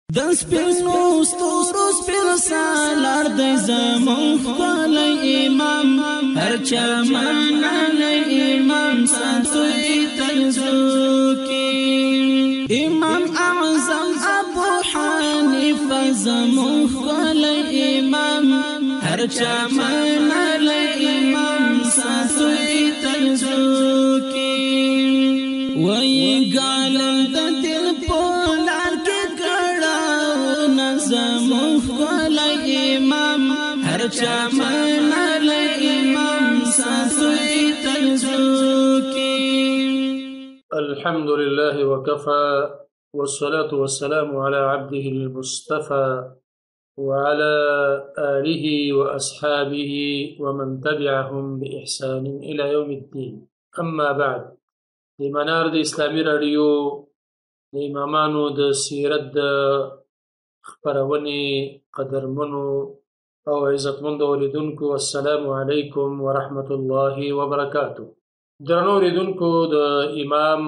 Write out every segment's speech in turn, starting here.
د سپینو ستورو سپین سالار د زمون خپل امام هر چا منلی امام ساتوي تلزوکی امام اعظم ابو حنیفه زمون خپل امام هر چا منلی امام ساتوي تلزوکی وی ګالم د دل پولار زمون خپل امام هر چا منل امام ساتوي تلزوکی الحمد لله وكفى والصلاة والسلام على عبده المصطفى وعلى آله وأصحابه ومن تبعهم بإحسان إلى يوم الدين أما بعد لمنار د اسلامي رادیو د امامانو د سیرت خبرونی قدرمنو او عزتمندو اوریدونکو السلام علیکم ورحمت الله وبرکاته. درنو اوریدونکو د امام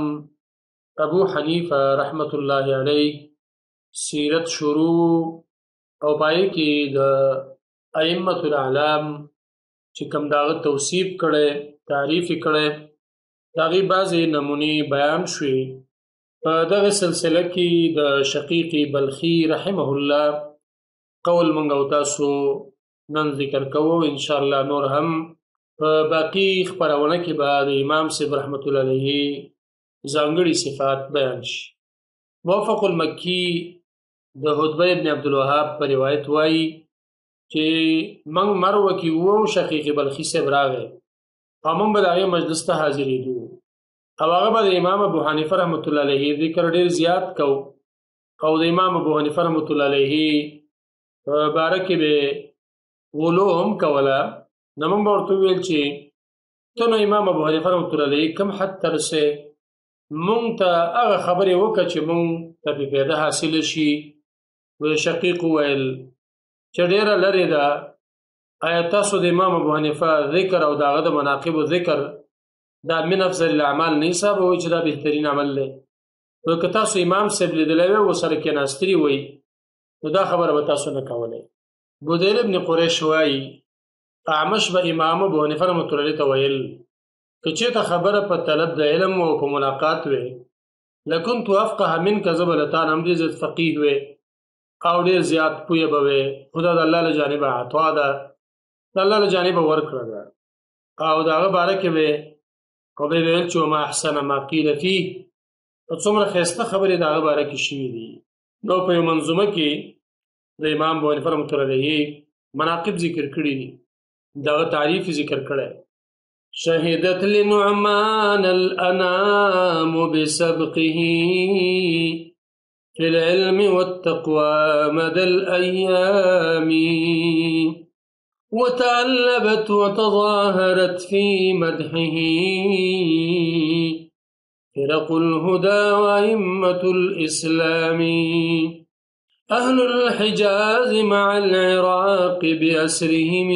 ابو حنیفه رحمت الله علیه سیرت شروع او پای کې د ائمه الاعلام چې کوم داغه توصیف کړي تعریف کړي داغي بعضی نمونی بیان شوي. په دغه سلسله کې د شقیق بلخی رحمه الله قول مونږ او تاسو نن ذکر کوو ان شاء الله. نور هم په باقی خبرونه کې بعد امام صاحب رحمت الله علیه ځانګړي صفات بیان شي. موفق المکی د حدبه ابن عبدالوهاب په روایت وایي چې مونږ مروه کې وو شقیق بلخی صاحب راغی او مونږ به د هغې مجلس ته حاضرېدو او هغه به د امام ابو حنیفه رحمت الله علیه ذکر ډیر زیات کو او د امام ابو حنیفه رحمت الله علیه باره کې به غلو هم کوله. نو موږ به ورته وویل چې ته نو امام ابو حنیفه رحمت الله علیه کوم حد ته رسې مونږ ته هغه خبرې وکړه چې مونږ ته پې فایده حاصله شي. وی شقیق وویل چې ډیره لرې ده آیا تاسو د امام ابو حنیفه ذکر او د هغه د مناقبو ذکر دا من افضل الاعمال نه حسابوئ چې دا بهترین عمل دی؟ نو که تاسو امام صاحب لیدلی وی ورسره کېناستلي وی نو دا خبره به تاسو نه کولی. بودیل ابن قریش وایي اعمش به امام ابو حنیفه رحمت الله علیه ته ویل که چېرته خبره په طلب د علم او په ملاقات وی لکنت افقه منک زه به له تا نه هم ډېر زیات فقیه وی او ډېر زیات پویه به وی. خو دا د الله له جانبه عطا ده، د الله له جانبه ورکړه ده او د هغه باره کې به او به ویل چې وما احسن ما قیل فيه څومره ښایسته خبرې د هغه باره کې شوي دي. نو په یو منظومه کې د امام ابو حنیفه رحمت الله علیه مناقب ذکر کړي دي، د هغه تعریف ذکر کړی. شهدت لنعمان الانام بسبقه في العلم والتقوى مدى الايام وتعلبت وتظاهرت في مدحه فرق الهدى وأئمة الإسلام أهل الحجاز مع العراق بأسرهم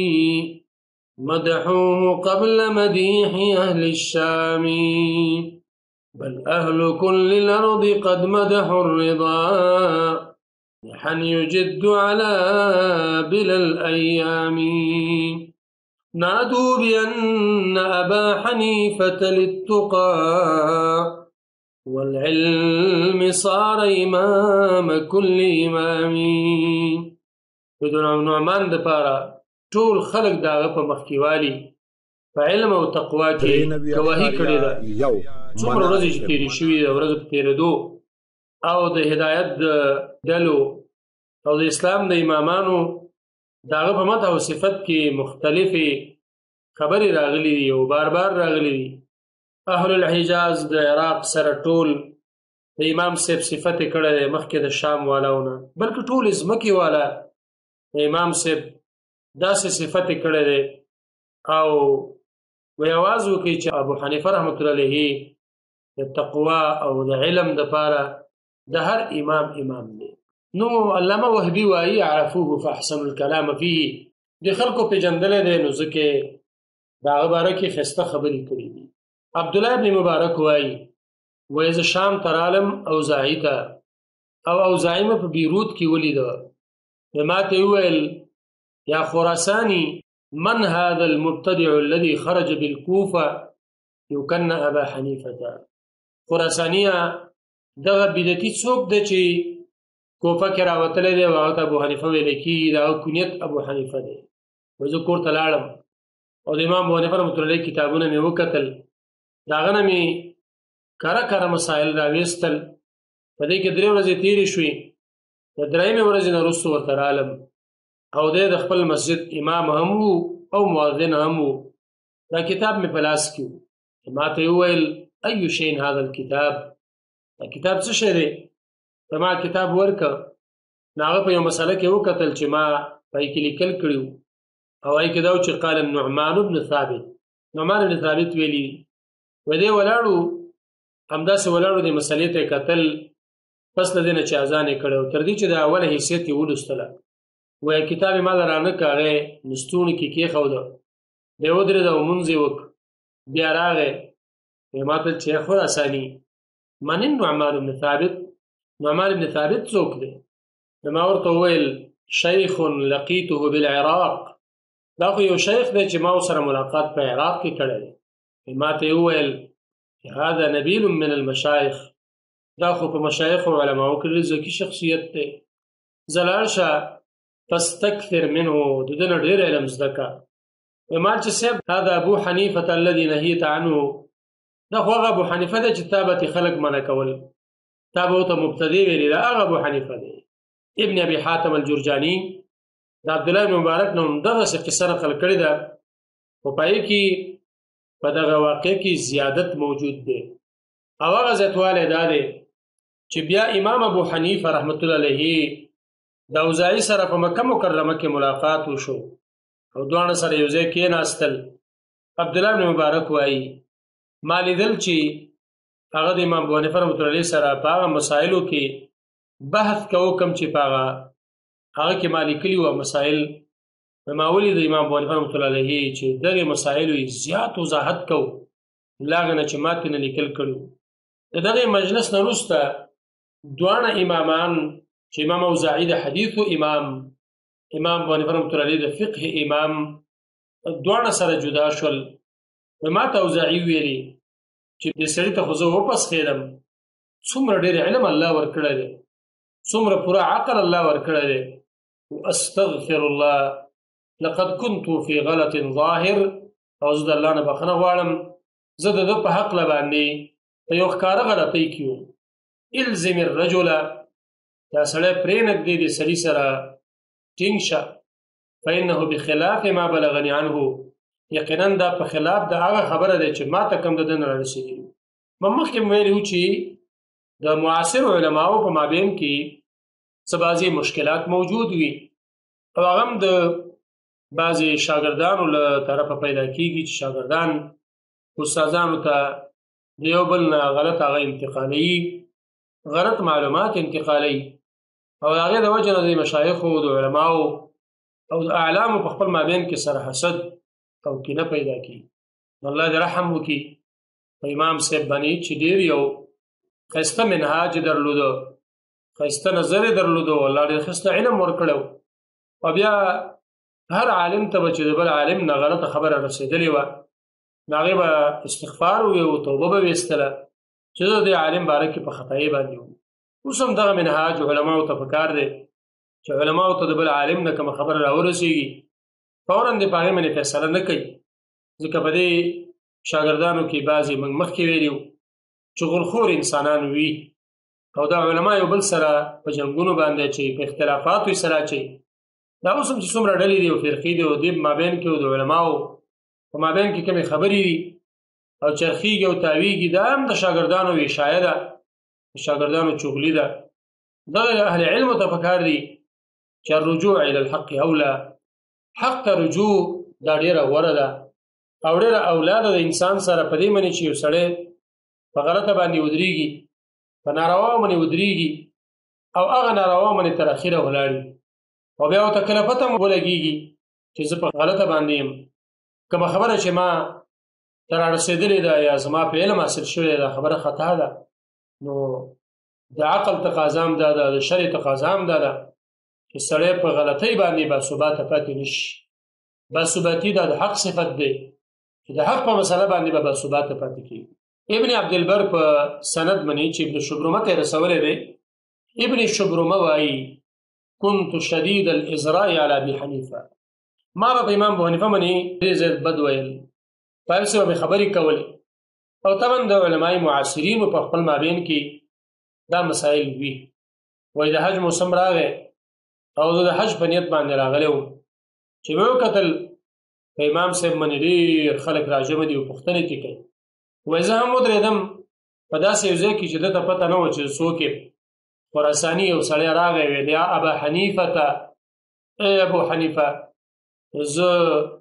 مدحوه قبل مديح أهل الشام بل أهل كل الأرض قد مدحوا الرضا حن يجد على بلا الأيام نادوا بأن أبا حنيفة للتقى والعلم صار إمام كل إمام. بدون نعمان د پاره ټول خلق داغه په مخکیوالي په علم او تقوا کې گواهی کړې ده. څومره ورځې چې تېرې شوي د ورځو په تېرېدو او د هدایت د ډلو او د اسلام د امامانو داغه په مدح او صفت کې مختلفې خبرې راغلي دي او بار بار راغلي دي. اهل الحجاز د عراق سره ټول د امام صاحب صفت کړی دی مخکې د شام والاونه، بلکې ټول ځمکې والا د امام صاحب داسې صفت کړی دی او وی اواز وکړي چې ابو حنیفه رحمت الله علیه د تقوا او د علم دپاره د هر امام دی. نو علامه وهبي وایي عرفوه فاحسنوا الكلام فيه د خلکو پېژندلی دی نو ځکه د هغه باره کې ښایسته خبرې کړي دي. عبدالله ابن مبارک وایي وی زه شام ته رالم اوزاعي ته او اوزاعي مې په بیروت کې ولیده. ما ته وویل یا خراساني من هذا المبتدع الذي خرج بالكوفة يكن ابا حنيفه. خراسانيه دغه بدعتي څوک دی چې کوفه کې راوتلی دی او هغه ته ابو حنیفه ویل کېږي، د هغه کنیت ابو حنیفه دی. وایي زه کور ته لاړم او د امام ابو حنیفه رحمة الله علیه کتابونه مې وکتل، د هغه نه مې کره کره مسایل راویستل. په دې کې 3 ورځې تېرې شوې، د 3مې ورځې نه وروسته ورته رالم او دی د خپل مسجد امام هم وو او مؤذن هم وو. دا کتاب مې په لاس کې و. ما ته یې وویل ای شین هذا الكتاب، دا کتاب څه شی دی؟ ته ما کتاب ورکړه. نو هغه په یو مسله کې وکتل چې ما پای کې لیکل کړي وو او هغې کې دا و چې قال النعمان بن ثابت، نعمان بن ثابت ویلي و دې ولاړو همداسې ولاړو دې مسلې ته یې کتل. پس له دې نه چې اذان یې کړی و تر دې چې د اوله حیثیت یې ولوستله، وایي کتاب یې ما له رانه کړ، هغه یې لستوڼي کې کېښوده، دی ودرېده او لمونځ یې وکړ. بیا راغی وایي ما ته چې خراساني من النعمان بن ثابت، نعمان بن ثابت څوک دی؟ نو ما ورته وویل شیخ لقیته بالعراق، دا خو یو شیخ دی چې ما ورسره ملاقات په عراق کې کړی دی. ما ته یې وویل هذا نبیل من المشایخ، دا خو په مشایخ او علماو کې ذکي شخصیت دی، ځه لاړ شه فاستکثر منه، د ده نه ډېر علم زده کړه. ما چې صاحب هذا ابو حنیفة الذي نهیت عنه، دا خو هغه ابو حنیفه دی چې تا به خلک منع کول، تا به ورته مبتدی ویلي، دا هغه ابو حنیفه دی. ابن ابي حاتم الجرجاني د عبدالله بن مبارک نه هم دغسې قصه نقل کړې ده، خو په هغې کې په دغه واقع کې زیادت موجود دی. او هغه زیاتوالی دا دی چې بیا امام ابو حنیفه رحمت الله علیه د اوزاعي سره په مکه مکرمه کې ملاقات وشو او دواړه سره یو ځای کېناستل. عبدالله بن مبارک وایي ما لیدل چې هغه د امام ابو حنیفه رحمت الله علیه سره په هغه مسایلو کې بحث کوو کوم چې په هغه کې ما لیکلي وو مسایل. ما ولید د امام ابو حنیفه رحمت الله علیه چې دغې مسایلو یې زیات وضاحت کوو له هغه نه چې ما ترې نه لیکل کړي وو. د دغې مجلس نه وروسته دواړه امامان چې امام اوزاعي د حدیثو امام، امام ابو حنیفه رحمت الله علیه د فقه امام، دواړه سره جدا شول. ما ته اوزاعي ویلي چې دې سړي ته خو زه وپسخېدم، څومره ډېر علم الله ورکړی دی، څومره پوره عقل الله ورکړی دی. واستغفر الله لقد كنت في غلط ظاهر، او زه د الله نه بخښنه غواړم، زه د ده په هکله باندې په یو ښکاره غلطۍ کې وم. الزم الرجل، دا سړی پرېنږدې دې سړي سره ټینګ شه، فانه بخلاف ما بلغني عنه، یقینا دا په خلاف د هغه خبره دی چې ما ته کوم د ده نه رارسېدلي وو. مخکې مې ویلي وو چې د معاصرو علماو په مابین کې څه بعضې مشکلات موجود وي او هغه هم د بعضې شاګردانو له طرفه پیدا کېږي چې شاګردان استادانو ته د یو بل نه غلط هغه انتقالوي، غلط معلومات انتقالوي، او د هغې د وجې نه د مشایخو د علماو او د اعلامو په خپل مابین کې سره حسد او کینه پیدا کېږي. الله دې رحم وکړي په امام صاحب باندې چې ډېر یو ښایسته منهاج درلوده، ښایسته نظر یې درلوده، الله ډېر ښایسته علم ورکړی. او بیا هر عالم ته به چې د بل عالم نه غلطه خبره رسېدلې وه نو هغې به استغفار وویل او توبه به ویستله چې زه د دې عالم باره کې په خطایي باندې وم. اوس هم دغه منهاج علماو ته پکار دی چې علماو ته د بل عالم نه کومه خبره راورسېږي فوراً دې په هغې باندې فیصله نه کوي، ځکه په دې شاګردانو کې بعضې موږ مخکې ویلي وو چې غلخور انسانان وي او دا علما یو بل سره په جنګونو باندې اچوي، په اختلافاتو یې سره اچوي. دا اوس هم چې څومره ډلې دي او فرقې دي او دې مابین کې او د علماو په مابین کې کومې خبرې دي او چرخیږي او تاویږي، دا هم د شاګردانو وشایه ده، د شاګردانو چغلي ده. دغه اهل علمو ته پکار دي چې الرجوع الى الحق اولا، حق ته رجوع دا ډېره غوره ده او ډېره اولا ده د انسان سره په دې باندې چې یو سړی په غلطه باندې ودرېږي، په ناروا باندې ودرېږي او هغه ناروا باندې تر اخره ولاړي او بیا ورته کله پته ولګېږي چې زه په غلطه باندې یم، کومه خبره چې ما ته رارسېدلې ده یا زما په علم حاصل شوې ده خبره خطا ده، نو د عقل تقاضا هم دا ده، د شرع تقاضا هم دا ده چې سړی په غلطۍ باندې باثباته پاتې نه شي. باثباتي دا د حق صفت دی چې د حق په مسله باندې به باثباته پاتې کېږي. ابن عبدالبر په سند منی چې ابن شبرمه ته رسولی دی. ابن شبرمه وایي كنت شدید الازراء على ابي حنیفه، ما به امام ابو حنیفه منی ډېر زیات بد ویل، په هر څه به خبرې کولې. او طبعا د علماء معاصرینو په خپل مابین کې دا مسائل وي. وایي د حج موسم راغی او زه د حج په نیت باندې راغلی وم چې مې وکتل په امام صاحب باندې ډېر خلک راجمع دي او پوښتنې ترې کوي. وایي زه هم ودرېدم په داسې یو ځای کې چې ده ته پته نه وه چې څوک یې. خراساني یو سړی راغی ویل یا ابا حنیفه ته، ای ابو حنیفه زه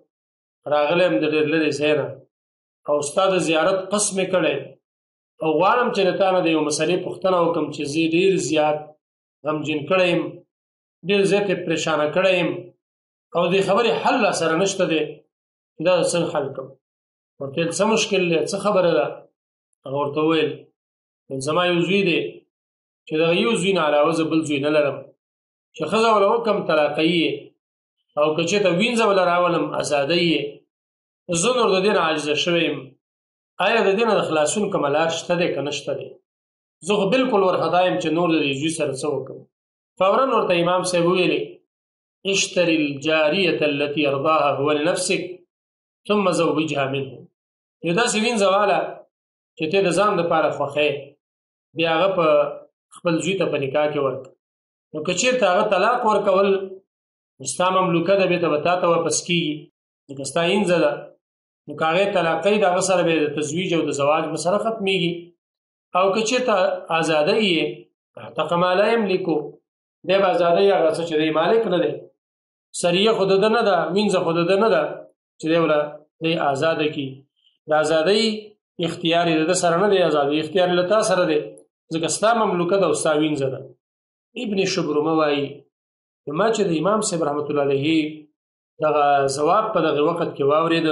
راغلی یم د ډېر لرې ځای نه او ستا د زیارت قصد مې کړی او غواړم چې له تا نه د یو مسلې پوښتنه وکړم چې زه ډېر زیات غمجن کړی یم، ډېر زیات یې پریشانه کړی یم او دې خبرې حل را سره نشته دی چې دا څنګه حل کړم. ورته ویل څه مشکل دی، څه خبره ده؟ هغه ورته وویل زما یو زوی دی چې دغه یو زوی نه علاوه زه بل زوی نه لرم، چې ښځه وله وکړم طلاقوي یې او که چېرته وینځه وله راولم ازادۍ یې، زه نور د دې نه عاجزه شوی یم. آیا د دې نه د خلاصون کومه لار شته دی که نشته دی؟ زه خو بلکل ورخطا یم چې نور د دې زوی سره څه وکړم. فورا ورته امام صاحب وویلې اشتري الجاریة التي ارضاها هو لنفسك ثم زوجها منه. یو داسې وینځه واله چې ته د ځان دپاره خوښې، بیا هغه په خپل زوی ته په نکاح کې ورکړه. نو که چېرته هغه طلاق ورکول ستا مملوکه ده، بېرته به تا ته واپس کېږي، ځکه ستا وینځه ده. نو که هغې طلاقوي د هغه سره به د تزویج او د زواج مسله ختمېږي. او که چېرته ازادۍ یې اعتق ما لا یملکو، دی به ازادۍ هغه څه چې دی مالک نه دی، سریه خو د ده نه ده، وینځه خو د ده نه ده چې دی وله دی ازاده کړي. د ازادۍ اختیار یې د ده سره نه دی، ازادۍ اختیار یې له تا سره دی، ځکه ستا مملوکه ده او ستا وینځه ده. ابن شبرمه وایي ما چې د امام صاحب رحمت الله علیه دغه ځواب په دغه وخت کې واورېده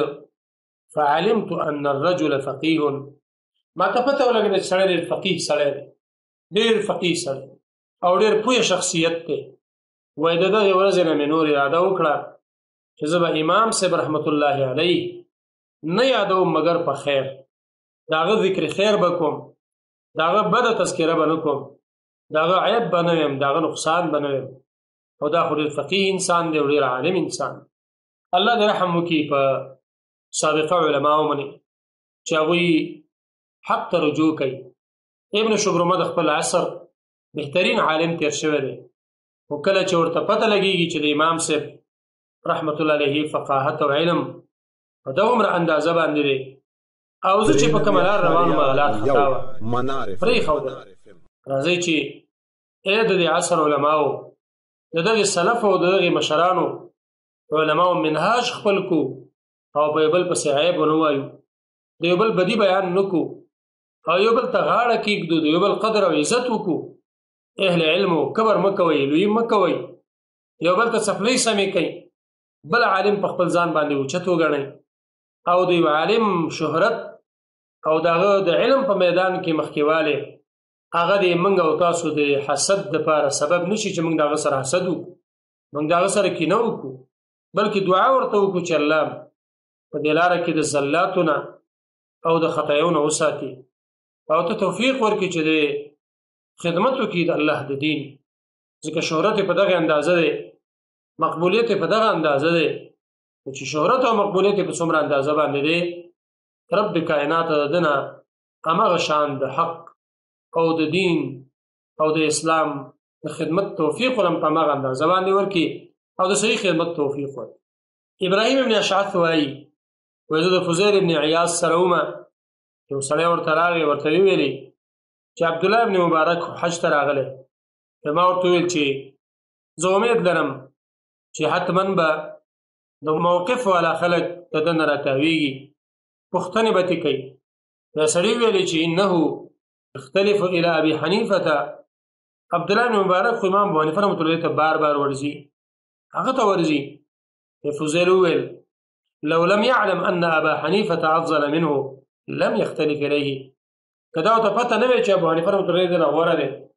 فعلمت ان الرجل فقیه، ما ته پته ولګېده چې سړی ډېر فقیه سړی دی، ډېر فقیه سړی او ډېر پوه شخصیت دی. وایي د دغې ورځې نه مې نور اراده وکړه چې زه به امام صاحب رحمت الله علیه نه یادوم مګر په خیر، د هغه ذکر خیر به کوم، د هغه بده تذکره به نه کوم، د هغه عیب به نه ویم، د هغه نقصان به نه ویم. او دا خو ډېر فقیه انسان دی او ډېر عالم انسان. الله دې رحم وکړي په سابقه علماو باندې چې هغوی حق ته رجوع کوي. ابن شبرمه د خپل عصر بهترین عالم تیر شوی دی، خو کله چې ورته پته لګېږي چې د امام صاحب رحمت الله علیه فقاهت او علم په دغومره اندازه باندې دی او زه چې په کومه لار روان وم هغه لار خطا وه، پرېښوده. راځئ چې ای د دې عصر علماو، د دغې سلفو او د دغې مشرانو علماو منهاج خپل کو او په یو بل پسې عیب ونه وایو، د یو بل بدي بیان نه کو او یو بل ته غاړه کېږدو، د یو بل قدر او عزت وکړو. اهل علمو کبر مه کوئ، لویي مه کوئ، یو بل ته څپلۍ سمې کوئ، بل عالم په خپل ځان باندې اوچت وګڼئ او د یو عالم شهرت او د هغه د علم په میدان کې مخکېوالی هغه د موږ او تاسو د حسد دپاره سبب نه شي چې موږ د هغه سره حسد وکړو، موږ د هغه سره کینه وکړو، بلکې دعا ورته وکړو چې الله په دې لاره کې د زلاتو نه او د خطایو نه وساتي او ته توفیق ورکړي چې د خدمت وکړي د الله د دین، ځکه شهرت په دغه اندازه دی، مقبولیت په دغه اندازه دی چې شهرت او مقبولیت په څومره اندازه باندې دی، رب کائنات د ده نه همغه شان د حق او د دین او د اسلام د خدمت توفیق ولم په همغه اندازه باندې ورکړي او د صحیح خدمت توفیق ورکړي. ابراهیم ابن اشعث وایي زه د فضیل ابن عیاض سره ومه، یو سړی ورته راغی، ورته وویلې چې عبدالله ابن مبارک حج ته راغلی. ما ورته وویل چې زه امید لرم چې حتما به د موقف والا خلک د ده نه راتاویږي، پوښتنې به ترې کوي. دا سړي ویلې چې انه اختلف الى ابي حنیفه، عبدالله بن مبارک خو امام ابو حنیفه رحمت الله ته بار بار ورځي، هغه ته ورځي. فضیل وویل لو لم يعلم ان ابا حنیفه افضل منه لم يختلف الیه، که دا ورته پته نه وی چې ابو حنیفه رحمت الله نه غوره دی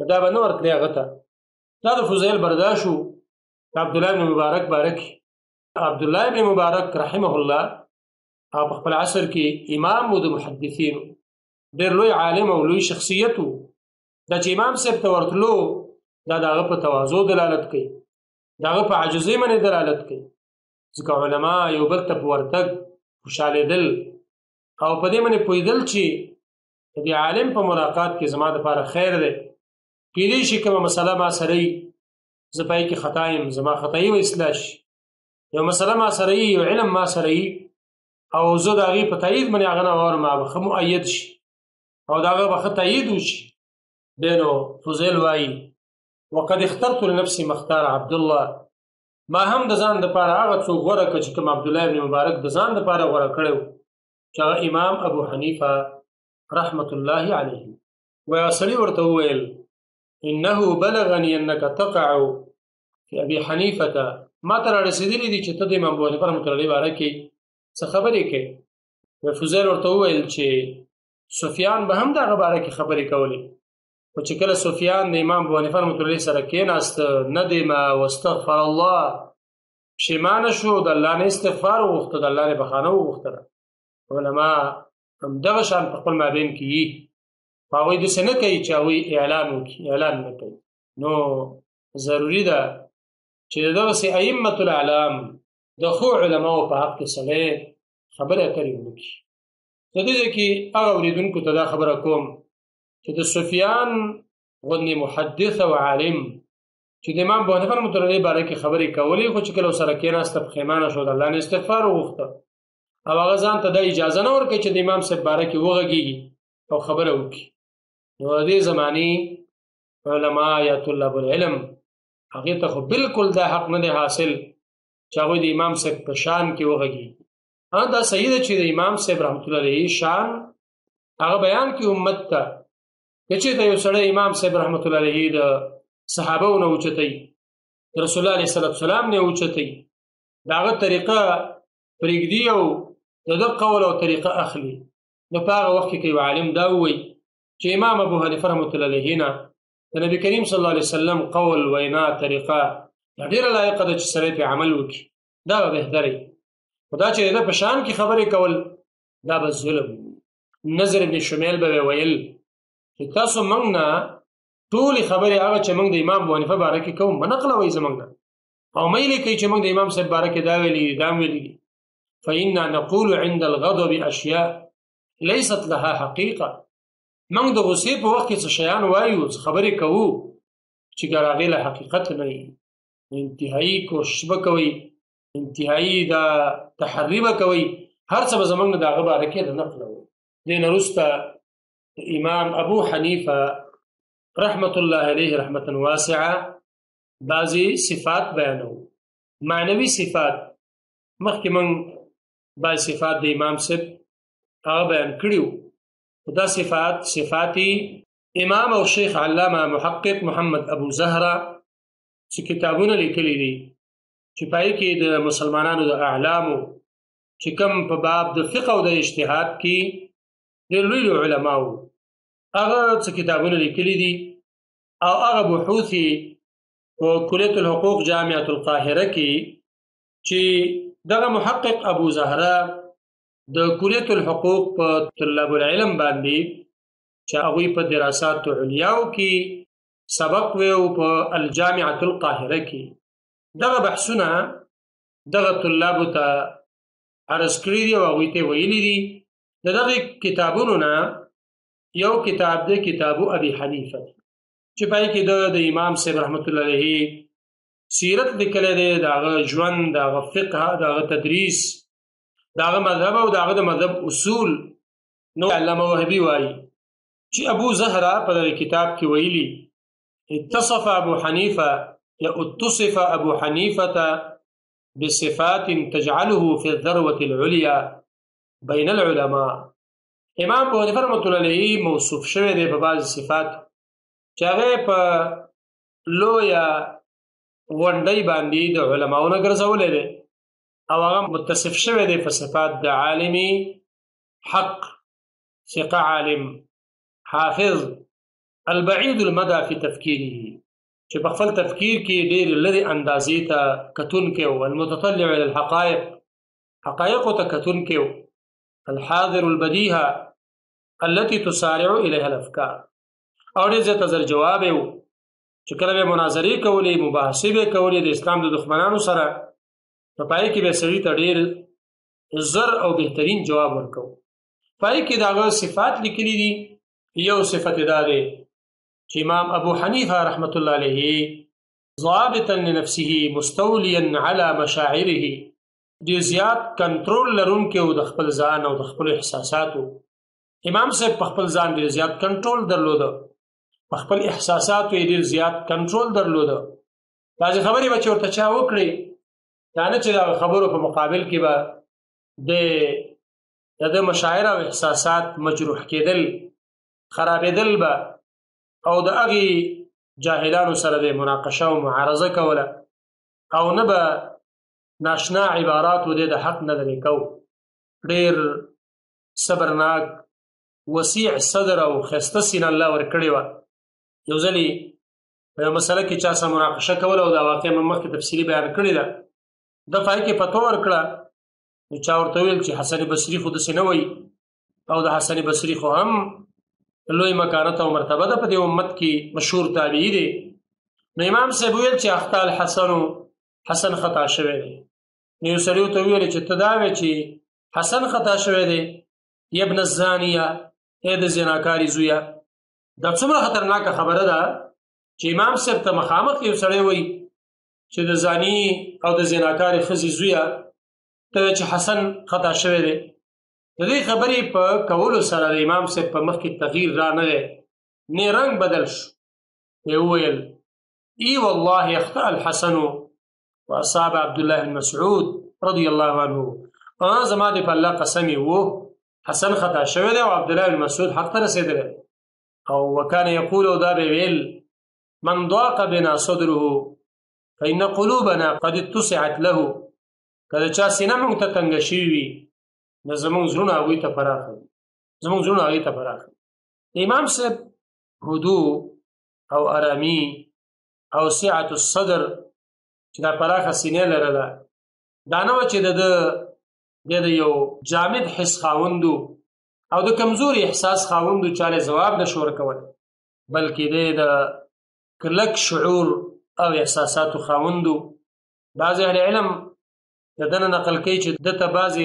دا به نه ورکړي هغه ته. دا د فضیل برداشت و د عبدالله بن مبارک باره کې. عبدالله بن مبارک رحمه الله او په خپل عصر کې امام و د محدثینو، ډېر لوی عالم او لوی شخصیت و. دا چې امام صاحب ته ورتلو دا د هغه په تواضع دلالت کوي، د هغه په عاجزۍ باندې دلالت کوي. ځکه علما یو بل ته په ورتګ خوشحالېدل او په دې باندې پوهېدل چې د دې عالم په ملاقات کې زما دپاره خیر دی. کېدای شي کومه مسله ما سره وي، زه په هغې کې خطا یم، زما خطایي به اصلاح شي. یو مسله ما سره وي، یو علم ما سره وي او زه د هغې په تایید باندې هغه نه واورم، هغه به ښه مؤید شي او د هغه به ښه تایید وشي. بیا نو فضیل وایي وقد اخترت لنفسي مختار عبدالله، ما هم د ځان دپاره هغه څوک غوره کړه چې کوم عبدالله بن مبارک د ځان دپاره غوره کړی و، چې هغه امام ابو حنیفه رحمة الله علیه. وایي سړي ورته وویل انه بلغني انك تقع في ابي حنیفه، ما ته رارسېدلي دي چې ته د امام ابو حنیفه رحمة الله باره کې څه خبرې کوې. فضیل ورته وویل چې سفیان به هم د هغه باره کې خبرې کولې، خو چې کله سفیان د امام ابو حنیفه رحمة الله سره کېناسته ندم واستغفر الله، پښیمانه شو، د الله نه استغفار وغوښته، د الله نه بخښنه وغوښتله. علما همدغه شان په خپل مابین کې وي، خو هغوی داسې نه کوي چې هغوی اعلان وکړي، اعلان نه کوي. نو ضروري ده چې د دغسې ائمة الاعلام د ښو علماو په حق کې سړی خبرې اترې وکړي. زه دې ځای کې هغه اورېدونکو ته دا خبره کوم چې د سفیان غوندې محدث او عالم چې د امام ابو حنیفه رحمة الله باره کې خبرې کولې، خو چې کله ورسره کېناسته پښیمانه شو، د الله نه استغفار وغوښته او هغه ځان ته دا اجازه نه ورکوي چې د امام صاحب باره کې وغږېږي او خبره وکړي. نو د دې زمانې علما یا طلاب العلم هغې ته خو بلکل دا حق نه دی حاصل چې هغوی د امام صاحب په شان کې وغږېږي. دا صحیح ده چې د امام صاحب رحمة الله علیه شان هغه بیان کړي امت ته. که چېرته یو سړی امام صاحب رحمة الله علیه د صحابو نه اوچتوي، د رسول الله علیه السلام نه اوچتوي، د هغه طریقه پرېږدي او د ده قول او طریقه اخلي، نو په هغه وخت کې یو عالم دا ووایي چې امام ابو حنیفه رحمة الله علیه نه د نبي کریم صلی الله علیه وسلم قول، وینا، طریقه دا ډېره لایقه ده چې سړی پرې عمل وکړي، دا به بهتره وي. خو دا چې د ده په شان کې خبرې کول دا به ظلم. نظر ابن شمیل به ویل چې تاسو موږ نه ټولې خبرې هغه چې موږ د امام ابو حنیفه باره کې کوو مه نقلوئ زموږ نه، او مه یې لیکئ چې موږ د امام صاحب باره کې دا ویلي دي دا ویلي دي. فإنا نقول عند الغضب أشياء ليست لها حقیقه، موږ د غصې په وخت کې څه شیان وایو، څه خبرې کوو چې ګر هغې له حقیقت نه وي. انتهایي کوشش به کوئ، انتهایي دا تحري به کوئ، هر څه به زموږ نه د هغه باره کې د نقلوئ. دې نه وروسته امام ابو حنیفه رحمة الله علیه رحمة واسعه بعضې صفات بیانوو، معنوي صفات. مخکې موږ بعض صفات د امام صاحب هغه بیان کړي وو. دا صفات امام او شیخ علامه محقق محمد ابو زهره چې کتابونه لیکلي دي چې په هغې کې د مسلمانانو د اعلامو چې کوم په باب د فقه او د اجتهاد کې ډېر لوی علما وو، هغه څه کتابونه لیکلي دي او هغه بحوث په کلیة الحقوق جامعة القاهره کې چې دغه محقق ابو زهره د کلیة الحقوق په طلاب العلم باندې چې هغوی په دراسات علیاو کې سبق ویو په الجامعة القاهره کې، دغه بحثونه دغه طلابو ته عرض کړي دي او هغوی ته ویلي دي. د دغې کتابونو نه یو کتاب دی کتابو ابي حنیفه چې په هغې کې د امام صاحب رحمة الله علیه سیرت لیکلی دی، د هغه ژوند، د هغه فقه، د هغه تدریس، د هغه مذهب او د هغه د مذهب اصول. نو علامه وهبي وایي چې ابو زهره په دغه کتاب کې ویلي اتصف ابو حنیفه یا اتصف ابو حنیفه بصفات تجعله في الذروة العليا بين العلماء. امام ابو حنیفه رحمة الله علیه موصوف شوی دی په بعض صفات چې هغه په لویه غونډۍ باندې د علماو نه ګرځولی دی او هغه متصف شوی دی په صفات د عالمي حق، ثقه عالم، حافظ، البعید المدى فی تفکیره چې په خپل تفکیر کې ډېر لرې اندازې ته کتونکی و، المتطلع الى الحقائق حقایقو ته کتونکی و، الحاضر البدیهه التي تسارع اليها الافکار او ډېر زیات زر جواب و چې کله به مناظرې کولې مباحثې به کولې د اسلام د دښمنانو سره په پای کې به سړي ته ډېر زر او بهترین جواب ورکو. پای کې د هغه صفات لیکلي دي. یو صفت دا دی چې امام ابو حنیفه رحمت الله علیه ضابطا لنفسه مستولیا علی مشاعره ډېر زیات کنټرول لرونکی و د خپل ځان او د خپلو احساساتو. امام صاحب په خپل ځان ډېر زیات کنټرول درلوده، په خپل احساساتو یې ډېر زیات کنټرول درلوده. بعضې خبرې به چې ورته چا وکړي دا نه چې د هغه خبرو په مقابل کې به د مشاعر او احساسات مجروح کېدل، خرابېدل به، او د هغې جاهلانو سره د مناقشه او معارضه کوله، او نه به ناشنا عبارات و د حق نه لرې کو. ډېر صبرناک، وسیع صدر او ښایسته سینه الله ورکړې وه. یو ځلې په یوه مسله کې چا سره مناقشه کوله او دا واقعه مې مخکې تفصیلي بیان کړې ده. د پای کې فتوا ورکړه، نو چا ورته ویل چې حسن بصري خو داسې نه وایي، او د حسن بصري خو هم لوی مکانت او مرتبه ده په دې امت کې، مشهور تابعي دی. نو امام صاحب ویل چې اخطا الحسن، حسن خطا شوی دی. نو یو سړي ورته وویل چې ته دا وایې چې حسن خطا شوی دی، یا ابن الزانیه، ای د زناکاري زویه. دا څومره خطرناکه خبره ده چې امام صاحب ته مخامخ یو سړی وایي چې د زانی او د زناکاري ښځې زویه ته وایې چې حسن خطا شوی دی. د دې خبرې په کولو سره د امام صاحب په مخ کې تغییر رانغی، نه رنګ بدل شو. یې وویل ای والله اخطا الحسن واصاب عبد الله بن مسعود رضی الله عنه. زما دې په الله قسم یې و، حسن خطا شوی دی او عبدالله بن مسعود حق ته رسېدلی. او وکان یقول، او دا به ویل من ضاق بنا صدره فإن قلوبنا قد اتسعت له. که د چا سینه موږ ته تنګه شوي وي نو زموږ زړونه هغوی ته پراخه وي، زموږ زړونه هغوی ته پراخه وي. امام صاحب هدوء او ارامي او سعة الصدر چې دا پراخه سینې لرله، دا نه وه چې د یو جامد حس خاوندو او د کمزوري احساس خاوندو چاله ځواب نشو ورکولی، بلکې د کلک شعور او احساساتو خاوندو. بعضې اهل علم د ده نه نقل کوي چې ده ته بعضې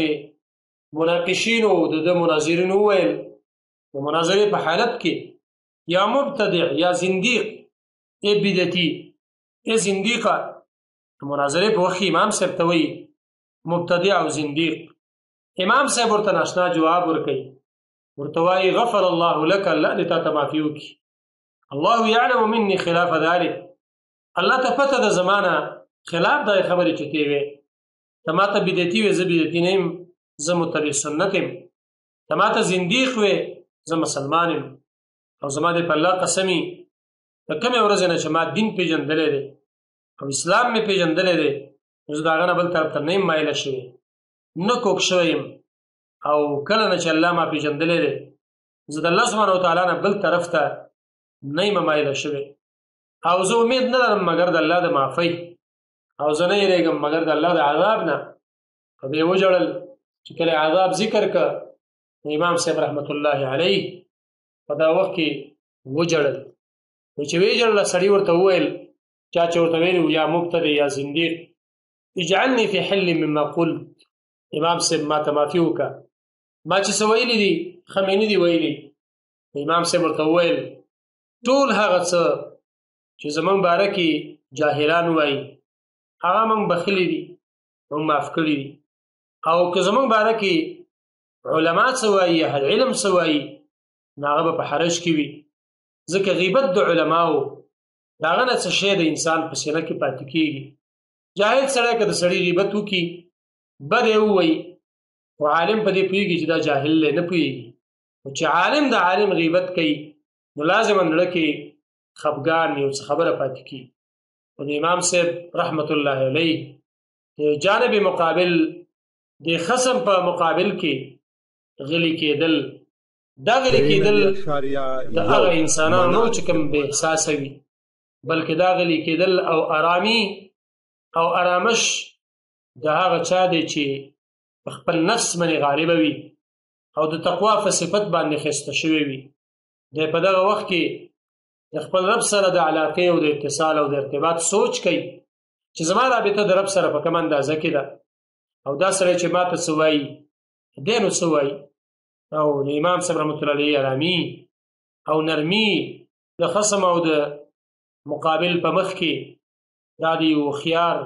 مناقشینو د ده مناظرینو وویل د مناظرې په حالت کې یا مبتدع یا زندیق، ای بدعتي، ای زندیقه. د مناظرې په وخت امام صاحب ته وایي مبتدع او زندیق. امام صاحب ورته ناشنا جواب ورکوي، ورته وایي غفر الله لك، الله دې تا ته معافي وکړي، الله یعلم مني خلاف ذلك، الله ته پته ده زمانه خلاف دغې خبرې چې تی وې. ته ما ته بدعتي وې، زه بدعتي نه یم، زه متبع سنت یم. ته ما ته زندیق وې، زه مسلمان یم. او زما دې په الله قسمي د کومې ورځې نه چې ما دین پېژندلی دی او اسلام مې پېژندلی دی، نو زه د هغه نه بل طرف ته نه یم مایله شوی، نه کوږ شوی یم. او کله نه چې الله ما پېژندلی دی، زه د الله سبحانه وتعالی نه بل طرف ته نه یم مایله شوی. او زه امید نه لرم مګر د الله د معافۍ، او زه نه یېرېږم مګر د الله د عذاب نه. په دې وژړل چې کله عذاب ذکر که امام صاحب رحمت الله علیه په دا وخت کې وژړل. چې وژړله سړي ورته وویل، چا چې ورته ویلي یا مبتدع یا زندیق، اجعلني في حل مما قلت، امام صاحب ما ته معافي وکړه، ما چې څه ویلي دي ښه مې نه دي ویلي. امام صاحب ورته وویل ټول هغه څه چې زموږ باره کې جاهلان وایي هغه موږ بخلي دي، موږ معاف کړي دي. او که زموږ باره کې علما څه وایي، اهل علم څه وایي، نو هغه به په حرج کې وي. ځکه غیبت د علماو د هغه نه څه شی د انسان په سینه کې پاتې کېږي. جاهل سړی که د سړي غیبت وکړي، بد یې ووایي، خو عالم په دې پوهېږي چې دا جاهل دی، نه پوهېږي. خو چې عالم د عالم غیبت کوي نو لازما زړه کې خفګان یو څه خبره پاتې کېږي. خو د امام صاحب رحمت الله علیه د جانب مقابل د خصم په مقابل کې غلی کېدل دا غلی کېدل د هغه انسانانو نو چې کوم بې احساسه وي، بلکې دا غلی کېدل او آرامي او آرامش د هغه چا دی چې په خپل نفس باندې غالبه وي او د تقوا په صفت باندې ښایسته شوی وي. دی په دغه وخت کې د خپل رب سره د علاقې او د اتصال او د ارتباط سوچ کوي چې زما رابطه د رب سره په کومه اندازه کې ده، او دا سره چې ما ته څه وایي دی نو څه وایي. او د امام صاحب رحمت الله علیه ارامي او نرمي د خصم او د مقابل په مخ کې دا د یو هوښیار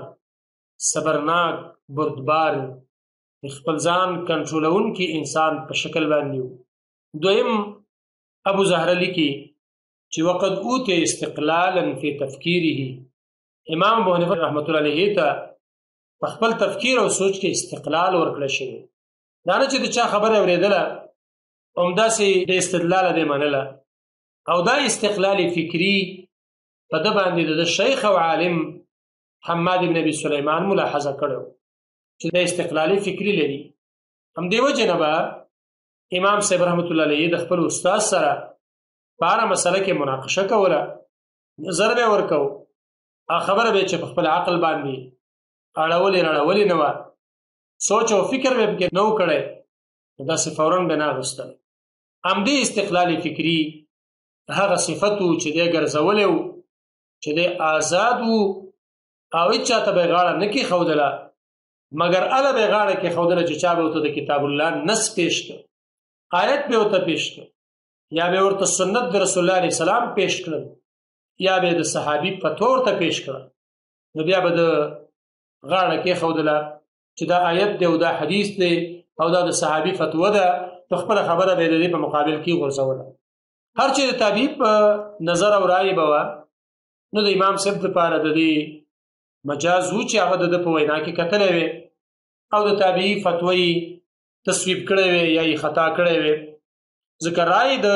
صبرناک بردبار خپل ځان کنټرولونکي انسان په شکل باندې و. دویم ابو زهره لیکي چې وقد اوتی استقلالا فی تفکیره، امام ابو حنیفه رحمت الله علیه ته په خپل تفکیر او سوچ کې استقلال ورکړل شوی، دا نه چې د چا خبره اورېدله همداسې د استدلال دې منله. او دا استقلال فکري په ده باندې د شیخ او عالم حماد بن ابي سلیمان ملاحظه کړو چې د استقلالي فکري لري. همدې وجې نه به امام صاحب رحمت الله علیه د خپل استاد سره په هره مسله کې مناقشه کوله، نظر به یې ورکو، خبره به یې چې په خپل عقل باندې اړولې رړولې نه وه، سوچ او فکر به پکې نه و کړی، نو داسې فوراً به نه اخیستل. همدې استقلال فکري هغه صفت و چې دی ګرځولی و چې دی آزاد و او هېڅ چا ته به یې غاړه نه کېښودله، مګر هله به یې غاړه کېښودله چې چا به ورته د کتاب الله نص پیش کړ، آیت به ورته پیش کړ، یا به ورته سنت د رسول الله علیه السلام پیش کړل، یا به د صحابي فتوا ورته پیش کړه، نو بیا به د غاړه کېښودله چې دا آیت دی او دا حدیث دی او دا د صحابي فتوا ده، په خپله خبره به یې د دې په مقابل کې غورځوله. هر چې د تابعي په نظر او رایې به وه، نو د امام صاحب دپاره د دې مجاز و چې هغه د ده په وینا کې کتلی وې او د تابعي فتوا یې تصویب کړی وې یا یې خطا کړی وې. ځکه رایې د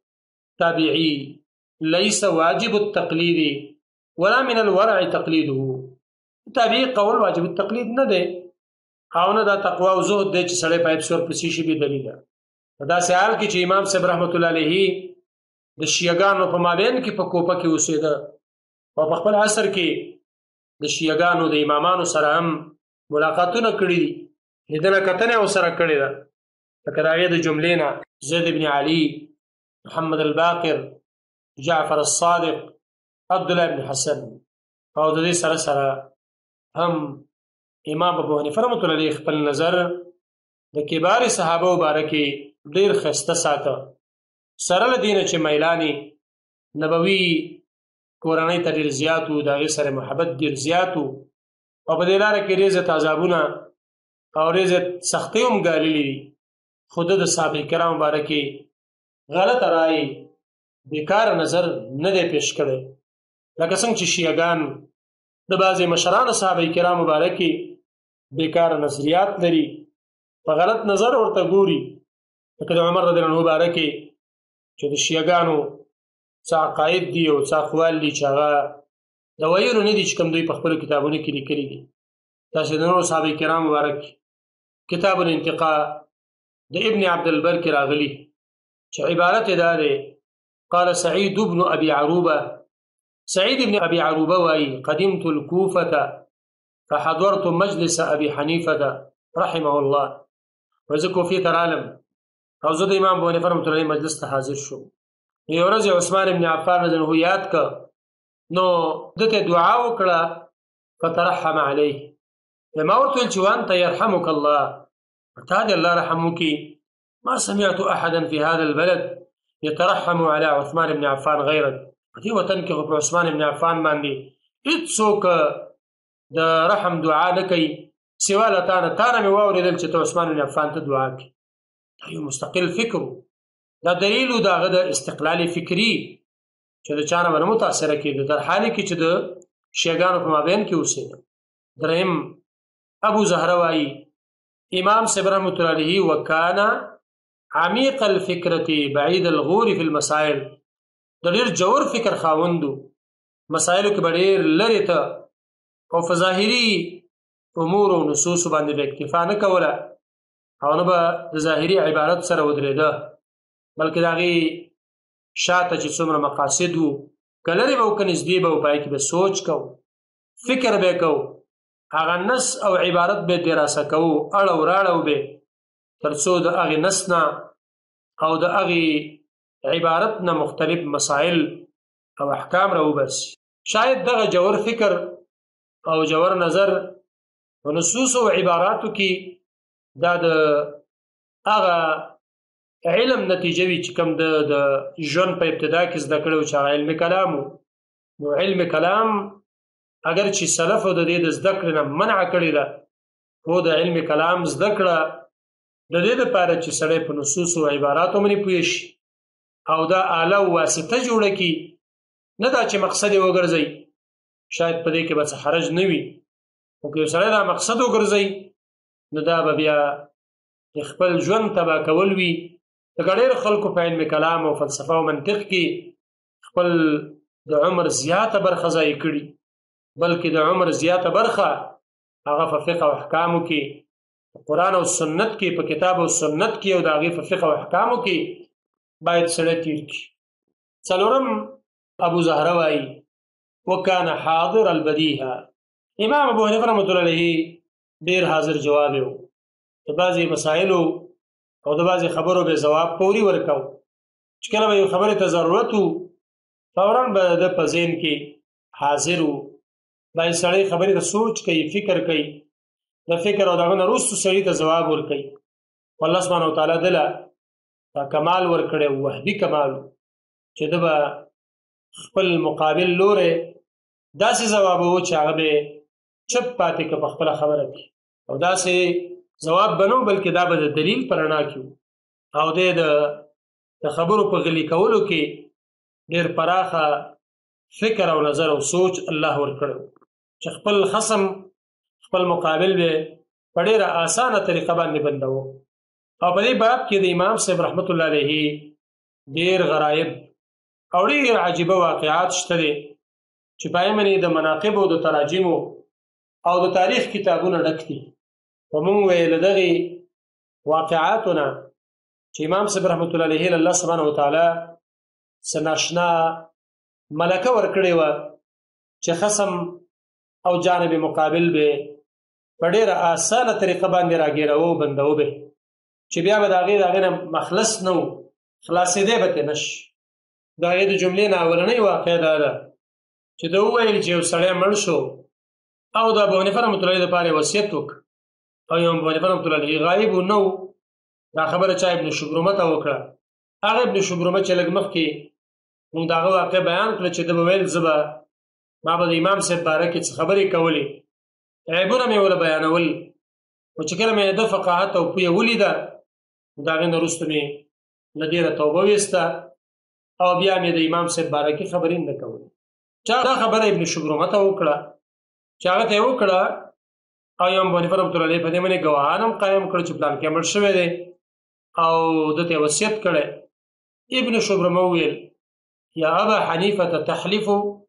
تابعي لیس واجب التقلید ولا من الورع تقلیده، تابعي قول واجب التقلید نه دی او نه دا تقوا او زهد دی چې سړی باید ورپسې شي بې دلیله. په داسې حال کې چې امام صاحب رحمت الله علیه د شیعګانو په مابین کې په کوپه کې اوسېده او په خپل عصر کې د شیعګانو د امامانو سره هم ملاقاتونه کړي دي، لیدنه کتنه ورسره کړې ده. لکه د هغې د جملې نه زید بن علي، محمد الباقر، جعفر الصادق، عبدالله بن حسن. او د دې سره سره هم امام ابو حنیفه رحمت الله علیه خپل نظر د کبار صحابه مبارک ډېر ښایسته ساته، سره له دې نه چې میلانې نبوي کورنۍ ته ډېر زیات و، د هغې سره محبت ډېر زیات و، او په دې لاره کې ډېر زیات عذابونه او ډېر زیات سختۍ هم ګاللي دي، خو ده د صحابه کرام مبارکې غلطه رایې بېکاره نظر نه دی پیش کړی. لکه څنګه چې شیعګان د بعضې مشرانو صحابه کرام مبارکې بېکاره نظریات لري، په غلط نظر ورته ګوري. لکه د عمر رضی الله عنه مبارکې چې د شیعګانو څه عقاید دي او څه اقوال دي چې هغه د ویلو نه دي چې کوم دوی په خپلو کتابونو کې لیکلي دي. داسې د نورو صحابه کرام مبارک کتاب الانتقاء د ابن عبدالبر کې راغلي چې عبارت یې دا دی: قال سعید بن ابي عروبه، سعید بن ابي عروبه وایي: قدمت الكوفة فحضرت مجلس ابي حنیفة رحمه الله. وزه کوفې ته رالم او زه د امام ابو حنیفه رحمت الله علیه مجلس ته حاضر شوم. یو ورځ عثمان بن عفان رضی الله عنه یاد که، نو ده ته دعا وکړه، فترحم علیه. ما ورته ویل چې وانت یرحمک الله، تا دې الله رحم وکړي. ما سمعت احدا في هذا البلد يترحم على عثمان بن عفان غیرک. په دې وطن کې خو په عثمان بن عفان باندې هېڅوک د رحم دعا نه کوي سوا له تا نه. تا نه مې واورېدل چې ته عثمان بن عفان ته دعا کړي. دا یو مستقل فکر و، دا دلیل و د هغه د استقلال فکري چې د چا نه به نه متاثره کېده، در حالې کې چې د شیعګانو په مابین کې اوسېده. دریم ابو زهره وایي امام صاحب رحمت الله علیه وکانا عمیق الفکرة بعید الغور فی المسائل، د ډېر ژور فکر خاوند و، مسایلو کې به ډېر لرې ته او په ظاهري امور او نصوصو باندې به اکتفا نه کوله او نه به د ظاهري عبارت سره ودرېده، بلکې د هغې شاته چې څومره مقاصد وو که لرې به و که نږدې به و په هغې کې به سوچ کوو فکر به یې کوو هغه نس او عبارت به یې دراسه کوو اړو راړو به تر څو د هغې نس نه او د هغې عبارت نه مختلف مسائل او احکام را وباسي شاید دغه جوور فکر او جوور نظر په نصوص او عباراتو کې دا د هغه علم نتیجه وي چې کوم د ژوند په ابتدا کې زده کړی و چې هغه علم کلام و نو علم کلام اگر چې سلفو د دې د زده کړې نه منع کړې ده خو د علم کلام زده کړه د دې دپاره چې سړی په نصوص او عباراتو باندې پوه شي او دا آله او واسطه جوړه کړي نه دا چې مقصد یې وګرځوي شاید په دې کې به څه حرج نه وي خو که یو سړی دا مقصد وګرځوي نو دا به بیا د خپل ژوند تباه کول وي لکه ډېر خلکو په علم کلام او فلسفه او منطق کې خپل د عمر زیاته برخه ضایع کړي بلکې د عمر زیاته برخه هغه په فقه او احکامو کې قرآن او سنت کې په کتاب او سنت کې او د هغې په فقه او احکامو کې باید سړی تیر کړي څلورم ابو زهره وایي وکان حاضر البدیهه امام ابو حنیفه رحمة الله علیه ډېر حاضر جواب و د بعضې مسایلو او د بعضې خبرو به ځواب فوري ورکاو چې کله به یو خبرې ته ضرورت و فورا به د په ذهن کې حاضر و باید سړی خبرې ته سوچ کوي فکر کوي د فکر او دغه نه وروستو سړي ته ځواب ورکوي الله سبحانه وتعالی دله دا کمال ورکړی وحدي کمال چې ده به خپل مقابل لوری داسې ځواب و چې هغه به چپ پاتې که په خپله خبره کې او داسې ځواب به نه بلکې دا به د دلیل په رڼا کې او دی د خبرو په غلي کولو کې ډېر پراخه فکر او نظر او سوچ الله ورکړی چې خپل خصم خپل مقابل به په ډېره اسانه طریقه باندې بندوو او په دې باب کې د امام صاحب رحمت الله علیه ډېر غرایب او ډېر عجیبه واقعات شته دي چې په هغې باندې د مناقبو د تراجمو او د تاریخ کتابونه ډک دي و موږ ویې له دغې واقعاتو نه چې امام صاحب رحمت الله علیه له الله سبحانه وتعالی څه ناشنا ملکه ورکړې وه چې خصم او جانب مقابل به په ډېره اسانه طریقه باندې راګیرو بندو به چې بیا به د هغې نه مخلص نه و خلاصېدی به ترې نه شي د هغې د جملې نه اولنۍ واقع دا ده چې ده وویل چې یو سړی مړ شو او د ابو حنیفه رحمة الله علیه دپاره یې وصیت وکړ او یو ابو حنیفه رحمة الله علیه غایب و نه و دا خبره چا ابن شبرمه ته وکړه هغه ابن شبرمه چې لږ مخکې موږ د هغه واقع بیان کړه چې ده به ویل زه به ما به د امام صاحب باره کې څه خبرې کولې عیبونه مې ورله بیانول خو چې کله مې د فقاهت او پویه ولیده د هغې نه وروسته مې له ډېره توبه ویسته او بیا مې د امام صاحب باره کې خبرې نه کولې چا دا خبره ابن شبرمه ته وکړه چې هغه ته یې وکړه او یو ابو حنیفه رحمة الله علیه په دې باندې ګواهان هم قایم کړه چې پلانکي مړ شوی دی او ده ته یې وصیت کړی ابن شبرمه وویل یا ابا حنیفه تحلف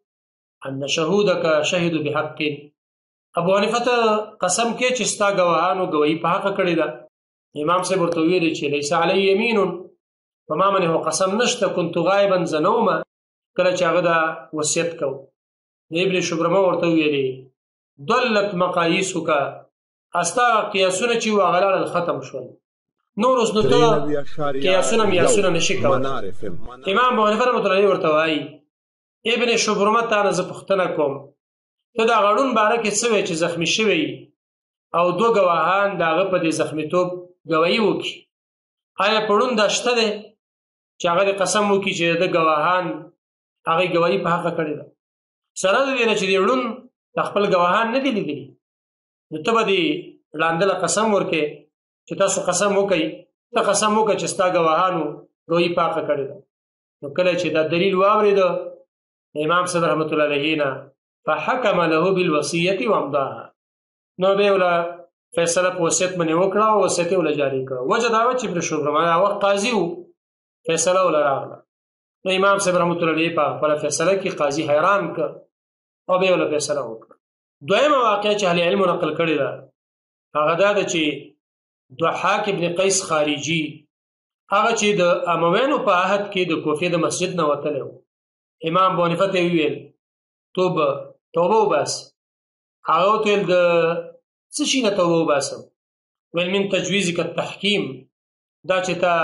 ان شهودک شهدوا بحق ابو حنیفه ته قسم کې چې ستا ګواهانو ګواهي په حقه کړې ده امام صاحب ورته ویلي چې لیس علی یمین په ما باندې هو قسم نشته کنت غایبا زه نه ومه کله چې هغه دا وصیت کو ابن شبرمه ورته ویلي دلت مقایسک استا قیاسونه چې هغه لاړل ختم شول نور اوس نو ته قیاسونه میاسونه نشي کولی امام ابو حنیفه رحمة الله علیه ورته وایي ابن شبرمه تا نه زه پوښتنه کوم ته دا غړون باره کې څه وایې چې زخمي شوی او دوه ګواهان د هغه په دې زخمیتوب ګواهي وکړي آیا پړون دا شته دی چې هغه دې قسم وکړي چې د ګواهان هغې ګواهي په حقه کړې ده سره د دې نه چې دې ړوند د خپل ګواهان نه دي لیدلي نو ته به دې ړانده قسم ورکې چې تاسو قسم وکئ ته قسم وکړه چې ستا ګواهانو ګواهي په حقه کړې ده نو کله چې دا دلیل واورېده امام صاحب رحمة الله علیه نه فحکم له بالوصیة وامضاها نو به یې وله فیصله په وصیت باندې وکړه او وصیت یې وله جاري کړه وجه دا وه چې ابن شبرمه دا وخت قاضي و فیصله وله راغله نو امام صاحب رحمة الله علیه په خپله فیصله کې قاضي حیران کړ او به یې وله فیصله وکړه دویمه واقعه چې اهل علمو نقل کړې ده هغه دا ده چې ضحاک ابن قیس خارجي هغه چې د امویانو په عهد کې د کوفې د مسجد نه وتلی و. امام ابو حنیفه ته یې وویل توبه وباسه. هغه ورته ویل د څه شي نه توبه وباسم؟ ویل من تجویزک التحکیم، دا چې تا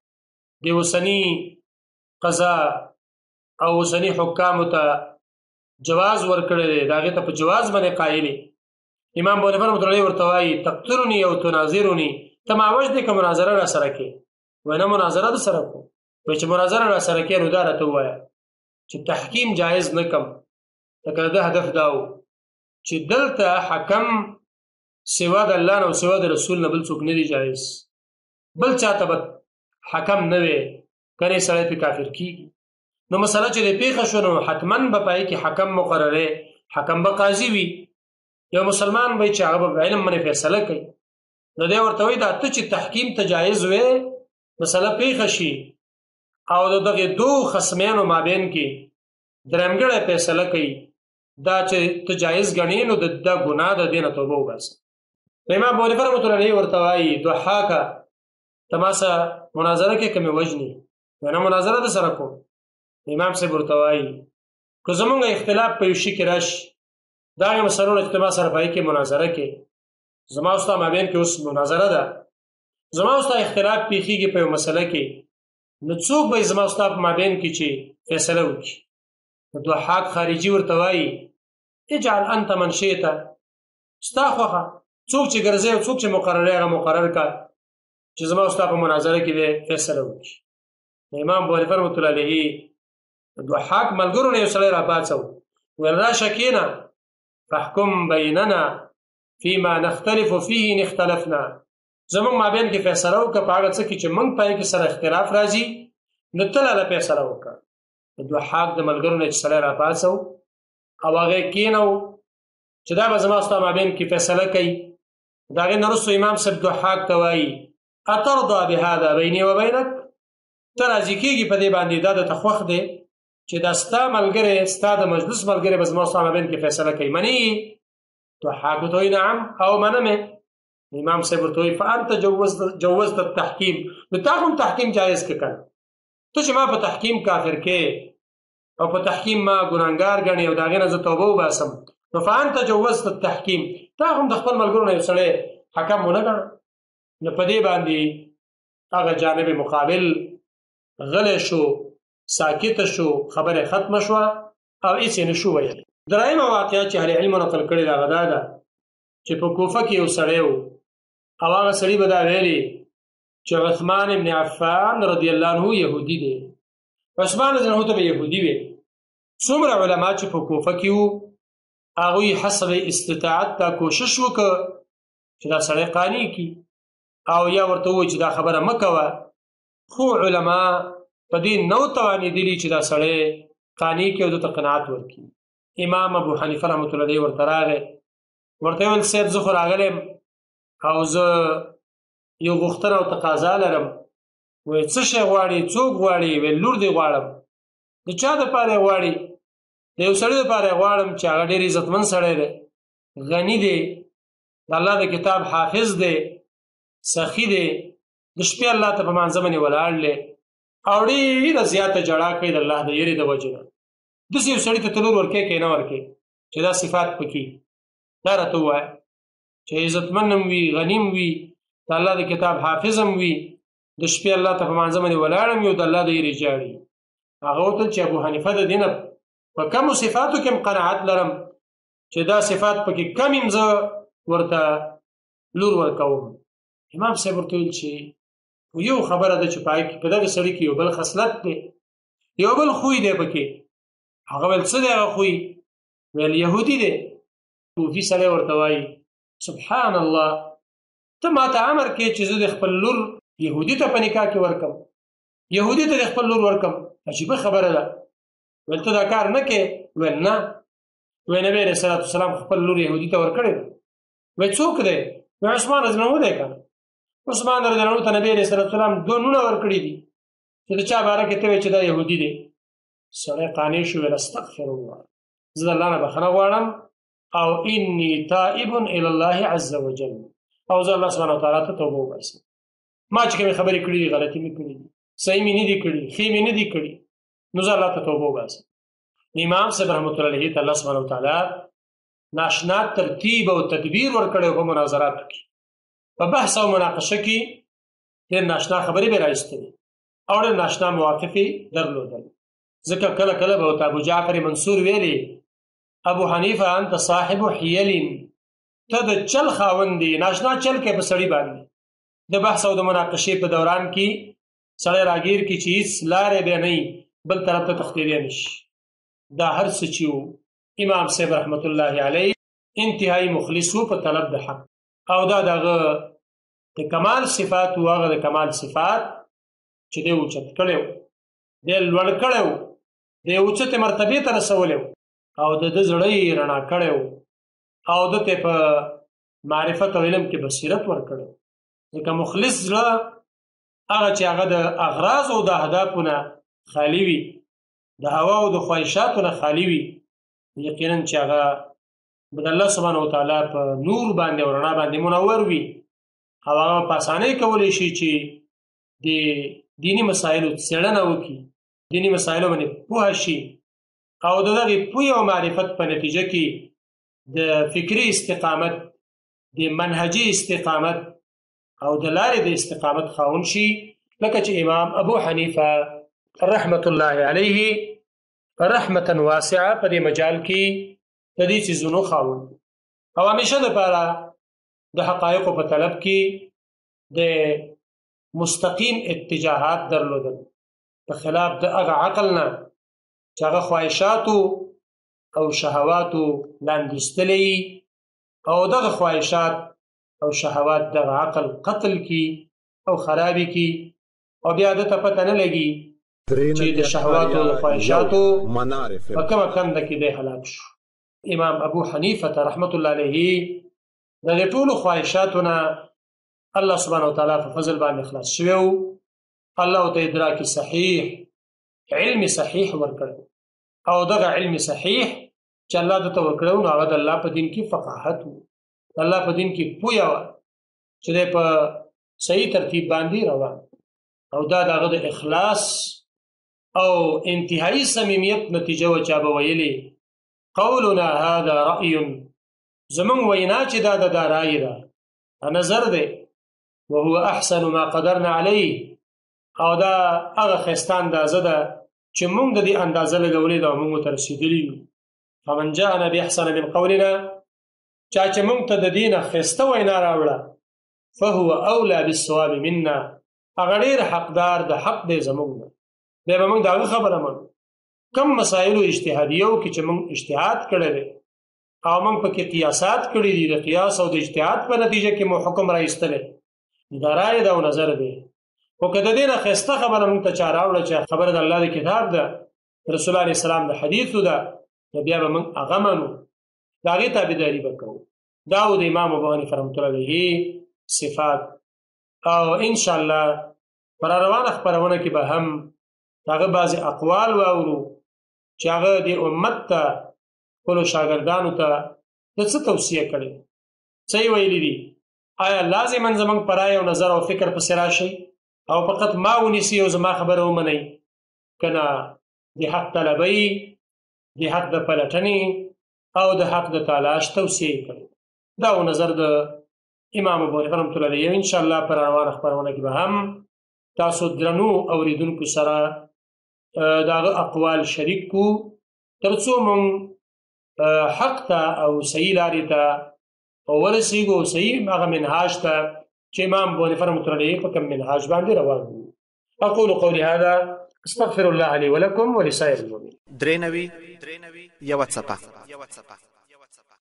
د اوسني قضا او اوسني حکامو ته جواز ورکړی دی، د هغې ته په جواز باندې قایل یې. امام ابو حنیفه رحمة الله ورته وایي تقتلني او تناظرني، ته ما وژنې که مناظره را سره کې؟ وایي نه مناظره در سره کوم. وایي چې مناظره را سره کې نو دا راته ووایه چې تحکیم جایز نه کم. لکه د هدف دا و چې دلته حکم سوا د الله نه او سوا د رسول نه بل څوک نه دی جایز، بل چاته به حکم نه وي کنې سړی پې کافر کېږي. نو مسله چې د پیښه شو نو حتما به پای کې حکم مقرره، حکم به قاضي وي، یو مسلمان به چې هغه به علم باندې فیصله کوي. نو دی ورته وایي دا ته چې تحکیم ته جایز وې، مسله پیښه شي او د دغې دو خصمینو مابین کې درېمګړی فیصله کوي، دا چې ته جایز ګڼې نو دا ګناه ده، دې نه توبه وباسه. امام ابو حنیفه رحمة الله ورته وایي ضحاکه ته ما سره مناظره کې که مې وژنې؟ نه مناظره در سره کوم. امام صاحب ورته وایي که زمونږ اختلاف په یو شي کې راشي، دا هغې مسلو نه چې ته ما سره په هغې کې مناظره کې، زما او ستا مابین کې اوس مناظره ده، زما او ستا اختلاف پیښیږي په یو مسله کې، نو څوک به زما او ستا په مابین کې چې فیصله وکړي؟ نو ضحاک خارجي ورته وایي اجعل انت من شئت، ستا خوښه څوک چې ګرځي او څوک چې مقرر هغه مقرر کا چې زما او ستا په مناظره کې دی فیصله وکړي. امام ابو حنیفه رحمة الله علیه ضحاک ملګرو نه یو سړی راپاڅو، ویل راشه کښېنه فاحکم بیننا فیما نختلف فیه ان اختلفنا، زمونږ مابین کې فیصله وکړه په هغه څه کې چې موږ پای کې سره اختلاف راځي، نو ته لاله فیصله وکړه. ضحاک د ملګرو نه چې سړی راپاڅو او هغې کښېنو چې دا به زما او ستا مابین کې فیصله کوي. د هغې نه وروسته امام صاحب ضحاک ته وایي اترضا بهذا بیني و بینک، ته راضي کېږي په دې باندې، دا درته خوښ دی چې دا ستا ملګری ستا د مجلس ملګری به زما او ستا مابین کې فیصله کوي، منې یې؟ ضحاک ورته وایي نعم او منم یې. امام صاحب ورته وایي فانت جوزت التحکیم، نو تا هم تحکیم جایز که کنه؟ ته چې ما په تحکیم کافر کې او په تحکیم ما ګناهګار ګڼې او د هغې نه زه توبه وباسم، نو فانت جوزت التحکیم، تا هم د خپل ملګرو نه یو سړی حکم ونه ګڼه. نو په دې باندې هغه جانب مقابل غلی شو، ساکته شو، خبره ختمه شوه او هېڅ یې نه شو ویل. درېیمه واقعه چې اهل علمو نقل کړې ده هغه دا ده چې په کوفه کې یو سړی و او هغه سړي به دا ویلي چې عثمان ابن عفان رضی الله عنه یهودي دی. عثمان رضی الله عنه ته به یهودي وي. څومره علما چې په کوفه کې وو هغوی حسب استطاعت ته کوشش وکړه چې دا سړی قانع کړي او یا ورته ووایي چې دا خبره مه کوه، خو علما په دې نه و توانېدلي چې دا سړی قانع کړي او ده ته قناعت ورکړي. امام ابو حنیفه رحمة الله علیه ورته راغی، ورته یې ویل صاحب زه خو راغلی یم او زه یو غوښتنه او تقاضا لرم. وایي څه شی غواړې؟ څوک غواړې؟ ویل لور دې غواړم. د چا دپاره یې غواړې؟ د یو سړي دپاره یې غواړم چې هغه ډېر عزتمند سړی دی، غني دی، د الله د کتاب حافظ دی، سخي دی، د شپې الله ته په مانځه باندې ولاړ دی او ډېره زیاته ژړا کوي د الله د یېرې د وجې نه. داسې یو سړي ته ته لور ورکوې که یې نه ورکوې چې دا صفات پکې؟ دا راته ووایه چې عزتمند هم وي، غني هم وي، د الله د کتاب حافظ هم وي، د شپې الله ته په مانځه باندې ولاړ هم وي او د الله د یېرې ژاړي. هغه وتل چې ابو حنیفه د دې نه په کمو صفاتو کې هم قناعت لرم چې دا صفات پکې کم یم زه ورته لور ورکوم. امام صاحب ورته ویل چې یو خبره ده چې په دغه سړي کې یو بل خصلت دی، یو بل خوی دی پکې. هغه ویل څه دی هغه خوی؟ ویل یهودي دی. صوفي سړی ورته وایي سبحان الله، ته ما ته امر کې چې زه د خپل لور یهودي ته په نکاح کې ورکم، یهودي ته د خپل لور ورکم، عجیبه خبره ده. ویل ته دا کار نه کې؟ ویل نه. وی نبی علیه الصلاة والسلام خپل لور یهودي ته ورکړې ده. وی څوک دی؟ وی عثمان رضی الله عنه دی که نه؟ عثمان رضی الله عنه ته نبی علیه الصلاة والسلام دوه نومونه ورکړي دي چې د چا باره کې ته وایې چې دا یهودي دی. سړی قانع شو، ویل استغفر الله، زه د الله نه بخښنه غواړم او انی تائب الی الله عز وجل، او زه الله سبحانه وتعالی ته توبه وباسم. ما چې کومې خبرې کړي دي غلطي مې کړي دي، صحیح مې نه دي کړي، ښې مې نه دي کړي، نو زه الله ته توبه وباسم. امام صاحب رحمت الله علیه ته الله سبحانه وتعالی ناشنا ترتیب او تدبیر ورکړی په مناظراتو کې، په بحث او مناقشه کې ډېر ناشنا خبرې به راایستلې او ډېر ناشنا مواقف یې درلودل. ځکه کله کله به ورته ابو جعفر منصور ویلي ابو حنیفه انت صاحب حیل، ته د چل خاوند دی، ناشنا چل کې په سړي باندې د بحث او د مناقشې په دوران کې سړی راګیر کې چې هېڅ لارې به نه بل طرف ته تښتېدی نه شي. دا هر څه چې و امام صاحب رحمت الله علیه انتهایی مخلص و په طلب د حق، او دا دغه د کمال صفات و، هغه د کمال صفات چې دی اوچت کړی و، دی لوړ کړی و، دی اوچتې مرتبې ته رسولی و، او د ده زړه یې رڼا کړی و، او ده ته په معرفت او علم کې بصیرت ورکړی و. ځکه مخلص زړه هغه چې هغه د اغراض او د اهدافو نه خالي وي، د هوا او د خواهشاتو نه خالي وي، یقینا چې هغه به د الله سبحانه وتعالی په نور باندې او رڼا باندې منور وي، او هغه په اسانۍ کولی شي چې د دیني مسایلو څېړنه وکړي، دیني مسایلو باندې پوه شي، او د دغې پوهې او معرفت په نتیجه کې د فکري استقامت، د منهجي استقامت او د لارې د استقامت خاوند شي، لکه چې امام ابو حنیفه رحمت الله علیه رحمتا واسعه په دې مجال کې د دې څیزونو خاوند، او همیشه دپاره د حقایقو په طلب کې د مستقیم اتجاهات درلودل، په خلاف د هغه عقل نه چې هغه خواهشاتو او شهواتو لاندې ایستلی، او دغه خواهشات او شهوات دغه عقل قتل کی او خرابی کی، او بیا دته پته نه لګي چې د شهواتو او خواهشاتو په کومه کنده کې دی هلاک شو. امام ابو حنیفه رحمت الله علیه د دې ټولو خواهشاتو نه الله سبحانه وتعالی په فضل باندې خلاص شوی و، الله ته ادراک صحیح، علم صحیح ورکړ، او دغه علم صحیح چې الله دته ورکړو نو هغه د الله په دین کې فقاهت و، الله په دین کې پوهه وه چې دی په صحیح ترتیب باندې روان، او دا د هغه د اخلاص او انتهایی صمیمیت نتیجه و. چا به ویلې قولنا هذا رأی، زمونږ وینا چې دا د دا رای ده، نظر دی، وهو احسن ما قدرنا علیه، او دا هغه ښایسته اندازه ده چې موږ د دې اندازه لګولې ده او موږ ورته رسېدلي یو. فمن جاءنا باحسن من قولنا، چا چې موږ ته د دې نه ښایسته وینا راوړه، فهو اولی بالصواب منا، هغه ډېر حقدار د حق دی زموږ نه، بیا به موږ د هغه خبره منو. کم مسایلو اجتهادیو کې چې موږ اجتهاد کړی دی او موږ پکې قیاسات کړي دي، د قیاس او د اجتهاد په نتیجه کې مو حکم را ایستلی، دا رای ده او نظر دی. خو که د دې نه ښایسته خبره موږ ته چا راوړه چې خبره د الله د کتاب ده، رسول الله علیه السلام د حدیثو ده، نو بیا به موږ هغه منو، د هغې تابعداري به کوو. دا و د امام ابو حنیفه رحمت الله علیه صفات، او انشاءالله په راروانه خپرونه کې به هم هغه بعضې اقوال واورو چې هغه د امت ته، خپلو شاګردانو ته د څه توصیه کړې، څه یې ویلي دي. آیا لازما زموږ په رای او نظر او فکر پسې راشئ او فقط ما ونیسئ او زما خبره ومنئ، که نه د حق طلبۍ، د حق د پلټنې او د حق د تلاش توصیه یې کړې. دا و نظر د امام ابو حنیفه رحمت الله علیه. انشاءالله په روانه خپرونه کې به هم تاسو درنو اورېدونکو سره د هغه اقوال شریک کړو، تر څو موږ حق ته او صحیح لارې ته ورسېږو، صحیح هغه منهاج ته چې امام ابو حنیفه رحمت الله علیه په کوم منهاج باندې روان و. اقول قولي هذا استغفر الله لي ولكم ولسائر المؤمنين. درې نوي یوه څپه